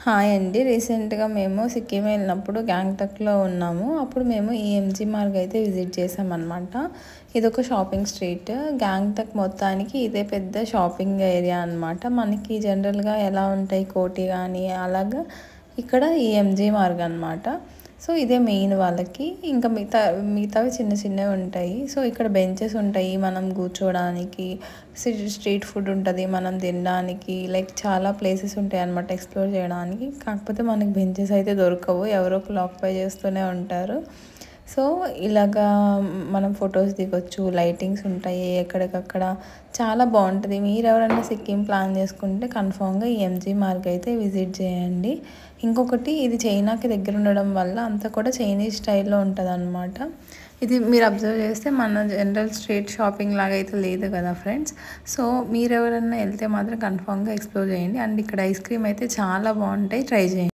Hi అండి. రీసెంట్‌గా మేము సిక్కిం వెళ్ళినప్పుడు గ్యాంగ్టక్‌లో ఉన్నాము. అప్పుడు మేము ఈ ఎంజీ మార్గ్ అయితే విజిట్ చేసామన్నమాట. ఇదొక షాపింగ్ స్ట్రీట్. గ్యాంగ్టక్ మొత్తానికి ఇదే పెద్ద షాపింగ్ ఏరియా అన్నమాట. మనకి జనరల్‌గా ఎలా ఉంటాయి కోటి గానీ అలాగా ఇక్కడ ఈ ఎంజీ మార్గ్ అన్నమాట. సో ఇదే మెయిన్ వాళ్ళకి. ఇంకా మిగతావి చిన్న చిన్నవి ఉంటాయి. సో ఇక్కడ బెంచెస్ ఉంటాయి మనం కూర్చోవడానికి. స్ట్రీట్ ఫుడ్ ఉంటుంది మనం తినడానికి. లైక్ చాలా ప్లేసెస్ ఉంటాయి అన్నమాట ఎక్స్ప్లోర్ చేయడానికి. కాకపోతే మనకి బెంచెస్ అయితే దొరకవు. ఎవరో ఒకరు ఆక్యుపై చేస్తూనే ఉంటారు. సో ఇలాగా మనం ఫొటోస్ దిగొచ్చు. లైటింగ్స్ ఉంటాయి ఎక్కడికక్కడ. చాలా బాగుంటుంది. మీరు ఎవరైనా సిక్కిం ప్లాన్ చేసుకుంటే కన్ఫామ్గా ఈ ఎంజీ మార్గ్ అయితే విజిట్ చేయండి. ఇంకొకటి ఇది చైనాకి దగ్గర ఉండడం వల్ల అంతా కూడా చైనీస్ స్టైల్లో ఉంటుందన్నమాట. ఇది మీరు అబ్జర్వ్ చేస్తే మన జనరల్ స్ట్రీట్ షాపింగ్ లాగా అయితే లేదు కదా ఫ్రెండ్స్. సో మీరు ఎవరైనా వెళ్తే మాత్రం కన్ఫామ్గా ఎక్స్ప్లోర్ చేయండి. అండ్ ఇక్కడ ఐస్ క్రీమ్ అయితే చాలా బాగుంటాయి, ట్రై చేయండి.